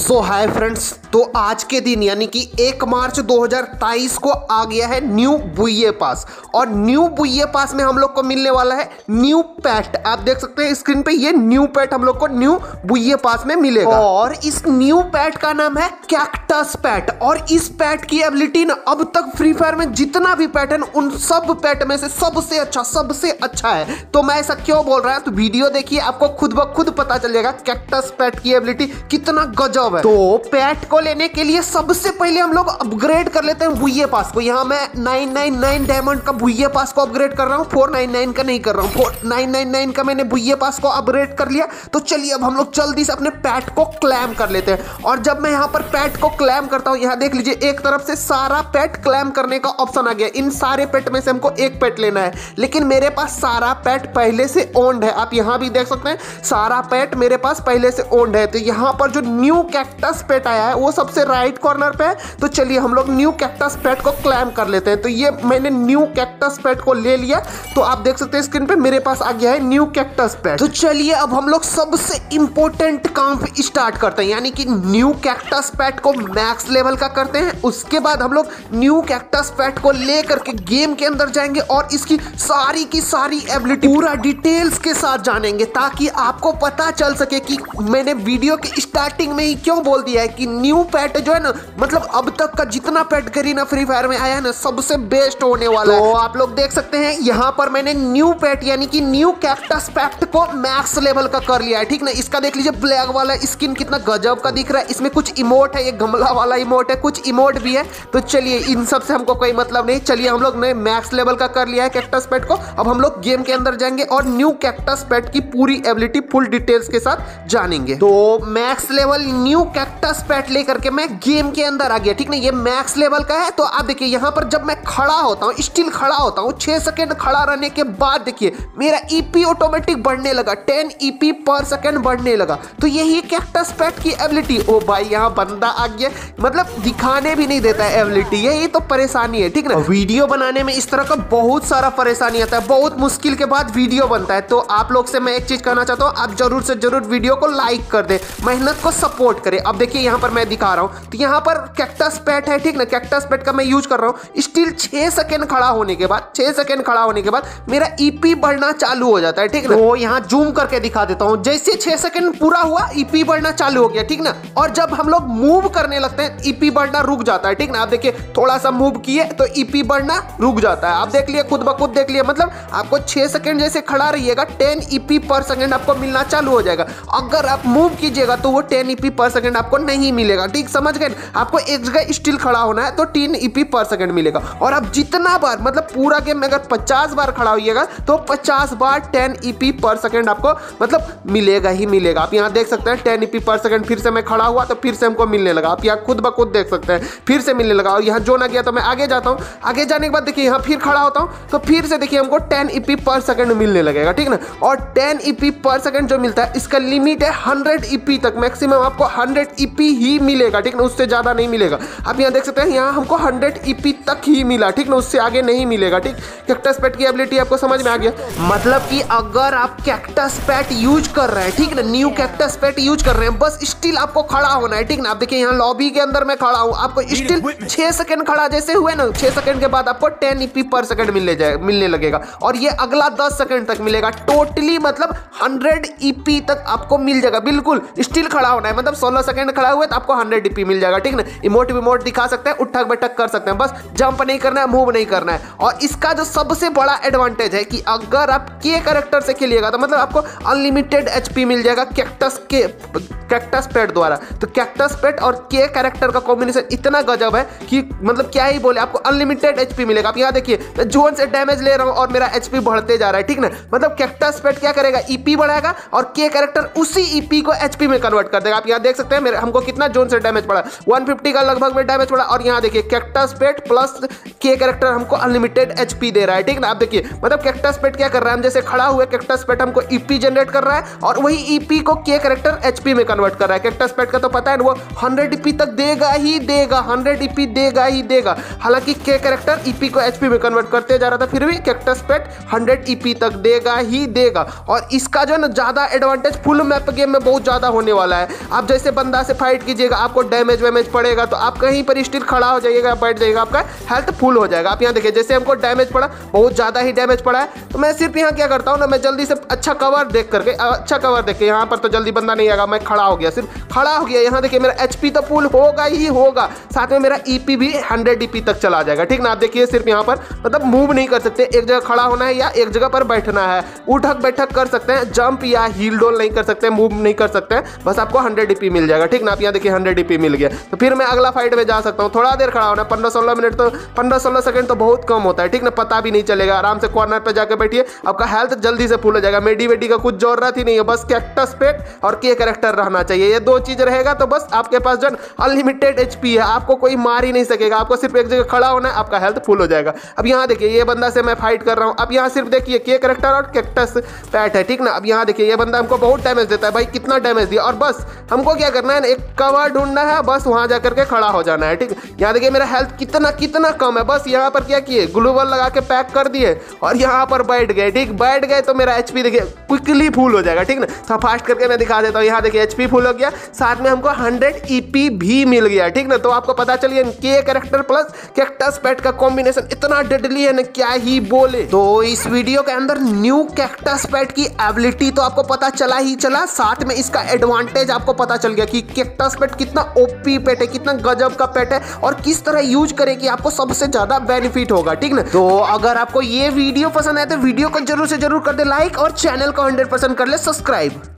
सो hi friends, तो आज के दिन यानी कि 1 मार्च 2023 को आ गया है न्यू बुइये पास। और न्यू बुइये पास में हम लोग को मिलने वाला है न्यू पेट। आप देख सकते हैं स्क्रीन पे, ये न्यू पेट हम लोग को न्यू बुइये पास में मिलेगा। और इस न्यू पेट का नाम है कैक्टस पेट। और इस पेट की एबिलिटी ना अब तक फ्री फायर में जितना भी पेट है उन सब पेट में से सबसे अच्छा है। तो मैं ऐसा क्यों बोल रहा हूं, तो वीडियो देखिए, आपको खुद ब खुद पता चल जाएगा कैक्टस पेट की एबिलिटी कितना गजब है। तो पेट को लेने के लिए सबसे पहले हम लोग अपग्रेड कर लेते हैं बुइये पास को। यहाँ मैं 999 डायमंड का बुइये पास को अपग्रेड कर रहा हूँ, 499 का नहीं कर रहा हूँ। 999 का मैंने बुइये पास को अपग्रेड कर लिया। तो चलिए अब हम लोग जल्दी से अपने पेट को क्लेम कर लेते हैं। और जब मैं यहाँ पर पेट को क्लेम करता हूँ, यहाँ देख लीजिए एक तरफ से सारा पेट क्लेम करने का ऑप्शन आ गया। इन सारे पेट में से हमको एक पेट लेना है, लेकिन मेरे पास सारा पेट पहले से ओन्ड है। आप यहाँ भी देख सकते हैं सारा पेट मेरे पास पहले से ओन्ड है। तो यहाँ पर जो न्यू कैक्टस पेट आया है वो सबसे राइट कॉर्नर पे है। तो चलिए हम लोग न्यू कैक्टस पेट को क्लेम कर लेते हैं। तो ये मैंने न्यू कैक्टस पेट को ले लिया। तो आप देख सकते हैं स्क्रीन पे मेरे पास आ गया है न्यू कैक्टस पेट। तो चलिए अब हम लोग सबसे इंपॉर्टेंट काम स्टार्ट करते हैं, यानी कि न्यू कैक्टस पेट को मैक्स लेवल का करते हैं। उसके बाद हम लोग न्यू कैक्टस पेट को ले करके गेम के अंदर जाएंगे और इसकी सारी की सारी एबिलिटी पूरा डिटेल्स के साथ जानेंगे, ताकि आपको पता चल सके कि मैंने वीडियो के स्टार्टिंग में ही क्यों बोल दिया है कि न्यू पेट जो है ना, मतलब अब तक का जितना पेट करीना फ्री फायर में आया है ना, सबसे बेस्ट होने वाला है। तो आप लोग देख सकते हैं यहाँ पर मैंने न्यू पेट यानी कि न्यू कैक्टस पेट को मैक्स लेवल का कर लिया है, ठीक ना। इसका देख लीजिए ब्लैक वाला स्किन कितना गजब का दिख रहा है। इसमें कुछ इमोट है, ये गमला वाला इमोट है, कुछ इमोट भी है। तो चलिए इन सब से हमको कोई मतलब नहीं। चलिए हम लोग ने मैक्स लेवल का कर लिया है कैक्टस पेट को। अब हम लोग गेम के अंदर जाएंगे और न्यू कैक्टस पेट की पूरी एबिलिटी फुल डिटेल्स के साथ जानेंगे। तो max level new cactus pet लेकर के मैं गेम के अंदर आ गया, ठीक ना। ये मैक्स लेवल का है। तो आप देखिए यहाँ पर जब मैं खड़ा होता हूँ, स्टिल खड़ा होता हूँ, 6 सेकंड खड़ा रहने के बाद देखिए मेरा ईपी ऑटोमेटिक बढ़ने लगा, 10 ईपी पर सेकंड बढ़ने लगा। तो यही कैक्टस पेट की एबिलिटी। ओ भाई यहाँ बंदा आ गया, मतलब दिखाने भी नहीं देता है एबिलिटी। यही तो परेशानी है, ठीक ना। वीडियो बनाने में इस तरह का बहुत सारा परेशानी आता है, बहुत मुश्किल के बाद वीडियो बनता है। तो आप लोग से मैं एक चीज कहना चाहता हूँ, आप जरूर से जरूर वीडियो को लाइक कर दे, मेहनत को सपोर्ट करें। अब देखिए यहाँ पर मैं दिखा रहा हूँ, तो यहाँ पर कैक्टस पेट है, ठीक ना। कैक्टस पेट का मैं यूज कर रहा हूँ। स्टिल 6 सेकंड खड़ा होने के बाद, 6 सेकंड खड़ा होने के बाद मेरा ईपी बढ़ना चालू हो जाता है, ठीक ना। तो यहाँ जूम करके दिखा देता हूँ। जैसे 6 सेकंड पूरा हुआ, ईपी बढ़ना चालू हो गया, ठीक ना। और जब हम लोग मूव करने लगते हैं, ईपी बढ़ना रुक जाता है, ठीक ना। आप देखिए थोड़ा सा मूव किए तो ईपी बढ़ना रुक जाता है। आप देख लिए, खुद ब खुद देख लिए। मतलब आपको 6 सेकंड जैसे खड़ा रहिएगा, 10 ईपी पर सेकंड आपको मिलना चालू हो जाएगा। अगर आप मूव कीजिएगा तो वो 10 ईपी पर सेकंड आपको नहीं मिलेगा, ठीक, समझ गए। आपको एक जगह स्टिल खड़ा होना है तो 3 ईपी पर सेकंड मिलेगा। और आप जितना बार, मतलब पूरा गेम में अगर 50 बार खड़ा होइएगा तो 50 बार 10 ईपी पर सेकंड आपको मतलब मिलेगा ही मिलेगा। आप यहाँ देख सकते हैं 10 ईपी पर सेकंड फिर से मैं खड़ा हुआ तो फिर से हमको मिलने लगा। आप यहाँ खुद ब खुद देख सकते हैं फिर से मिलने लगा। और यहाँ जो ना गया तो मैं आगे जाता हूँ। आगे जाने के बाद देखिए यहाँ फिर खड़ा होता हूँ तो फिर से देखिए हमको 10 ईपी पर सेकंड मिलने लगेगा, ठीक ना। और 10 ईपी पर सेकंड जो मिलता है, इसका लिमिट है 100 ईपी तक। मैक्सिमम आपको 100 ईपी ही मिलेगा, ठीक ना, उससे ज्यादा नहीं मिलेगा। आप यहाँ देख सकते हैं यहाँ हमको 100 ईपी तक ही मिला, ठीक ना, उससे आगे नहीं मिलेगा, ठीक। कैक्टस पेट की एबिलिटी आपको समझ में आ गया। मतलब कि अगर आप कैक्टस पेट यूज कर रहे हैं, ठीक ना, न्यू कैक्टस पेट यूज कर रहे हैं, बस स्टिल आपको खड़ा होना है, ठीक ना। आप देखिए यहाँ लॉबी के अंदर मैं खड़ा हूँ, आपको स्टिल 6 सेकंड खड़ा जैसे हुए ना, 6 सेकंड के बाद आपको 10 ईपी पर सेकंड मिलने लगेगा। और ये अगला 10 सेकंड तक मिलेगा। टोटली मतलब 100 ईपी तक आपको मिल जाएगा। बिल्कुल स्टिल खड़ा होना है, मतलब 16 सेकंड खड़ा हुए तो आपको 100 ईपी मिल जाएगा, ठीक ना। इमोट विमोट दिखा सकते हैं, उठक बैठक कर सकते हैं, बस जंप नहीं करना है, मूव नहीं करना है। और इसका जो सबसे बड़ा एडवांटेज है कि अगर आप के कैरेक्टर से खेलिएगा तो मतलब आपको अनलिमिटेड एचपी मिल जाएगा कैक्टस पेट द्वारा। तो कैक्टस पेट और के कैरेक्टर का कॉम्बिनेशन इतना गजब है कि मतलब क्या ही बोले, आपको अनलिमिटेड एचपी मिलेगा। आप यहाँ देखिए मैं जोन से डैमेज ले रहा हूँ और मेरा एचपी बढ़ते जा रहा है, ठीक ना। मतलब कैक्टस पेट क्या करेगा, ईपी बढ़ाएगा और के कैरेक्टर उसी ईपी को एचपी में कन्वर्ट कर देगा। आप यहाँ देख सकते हैं मेरे हमको कितना जोन से डैमेज पड़ा, 150 का लगभग में डैमेज पड़ा। और यहाँ देखिए कैक्टस पेट प्लस के कैरेक्टर हमको अनलिमिटेड एचपी दे रहा है, ठीक ना। आप देखिए मतलब कैक्टस पेट क्या कर रहा है, हम जैसे खड़ा हुए कैक्टस पेट हमको ईपी जनरेट कर रहा है और वही ईपी को के कैरेक्टर एचपी में कन्वर्ट कर रहा है। कैक्टस पेट का तो पता है वो 100 ईपी तक देगा ही देगा, 100 ईपी देगा ही देगा। हालांकि के कैरेक्टर ईपी को एचपी में कन्वर्ट करते जा रहा था, फिर भी कैक्टस पेट 100 ईपी तक देगा ही देगा। और इसका जो है ना ज्यादा एडवांटेज फुल मैप गेम में बहुत ज्यादा होने वाला है। आप जैसे से बंदा से फाइट कीजिएगा, आपको डैमेज वैमेज पड़ेगा तो आप कहीं पर स्टिल खड़ा हो जाइएगा, बैठ जाइएगा, आपका हेल्थ फुल हो जाएगा। आप यहाँ देखिए जैसे हमको डैमेज पड़ा, बहुत ज़्यादा ही डैमेज पड़ा है, तो मैं सिर्फ यहाँ क्या करता हूँ ना, मैं जल्दी से अच्छा कवर देख करके, अच्छा कवर देख के, यहाँ पर तो जल्दी बंदा नहीं आएगा, मैं खड़ा हो गया, सिर्फ खड़ा हो गया। यहाँ देखिए मेरा एचपी तो फुल होगा ही होगा, साथ में मेरा ईपी भी 100 ईपी तक चला जाएगा, ठीक ना। आप देखिए सिर्फ यहाँ पर मतलब मूव नहीं कर सकते, एक जगह खड़ा होना है या एक जगह पर बैठना है, उठक बैठक कर सकते हैं, जंप या हील डोल नहीं कर सकते, मूव नहीं कर सकते हैं, बस आपको 100 ईपी मिल जाएगा, ठीक ना। आप यहाँ देखिए 100 ईपी मिल गया, तो फिर मैं अगला फाइट में जा सकता हूँ। थोड़ा देर खड़ा होना, 15-16 मिनट, तो 15-16 सेकंड तो बहुत कम होता है, ठीक ना, पता भी नहीं चलेगा। आराम से कॉर्नर पे जाके बैठिए, आपका हेल्थ जल्दी से फुल हो जाएगा। मेडी वेडी का कुछ जरूरत ही नहीं है, बस कैक्टस पेट और के कैरेक्टर रहना चाहिए, ये दो चीज रहेगा तो बस आपके पास जो अनलिमिटेड एचपी है, आपको कोई मार ही नहीं सकेगा, आपको सिर्फ एक जगह खड़ा होना है, आपका हेल्थ फुल हो जाएगा। अब यहाँ देखिए ये बंदा से मैं फाइट कर रहा हूँ, अब यहाँ सिर्फ देखिए के कैरेक्टर और कैक्टस पैट है, ठीक ना। अब यहाँ देखिए ये बंदा हमको बहुत डैमेज देता है, भाई कितना डैमेज दिया, और बस हमको क्या करना है, एक कवर ढूंढना है, बस वहां जाकर के खड़ा हो जाना है, ठीक। यहाँ देखिए मेरा हेल्थ कितना कितना कम है, बस यहाँ पर क्या किए, ग्लूवल लगा के पैक कर दिए और यहाँ पर बैठ गए, ठीक। बैठ गए तो मेरा एचपी देखिए क्विकली फुल हो जाएगा, ठीक ना। तो फास्ट करके मैं दिखा देता हूँ, यहाँ देखिए एचपी फुल हो गया, साथ में हमको 100 ईपी भी मिल गया, ठीक ना। तो आपको पता चलिए के कैरेक्टर प्लस कैक्टस पेट का कॉम्बिनेशन इतना डेडली है ना, क्या ही बोले। तो इस वीडियो के अंदर न्यू कैक्टस पेट की एबिलिटी तो आपको पता चला ही चला, साथ में इसका एडवांटेज आपको पता चल गया कि कैक्टस पेट कितना ओपी पेट है, कितना गजब का पेट है और किस तरह यूज करे कि आपको सबसे ज्यादा बेनिफिट होगा, ठीक ना। तो अगर आपको ये वीडियो पसंद आए तो वीडियो को जरूर से जरूर कर दे लाइक और चैनल को 100% कर ले सब्सक्राइब।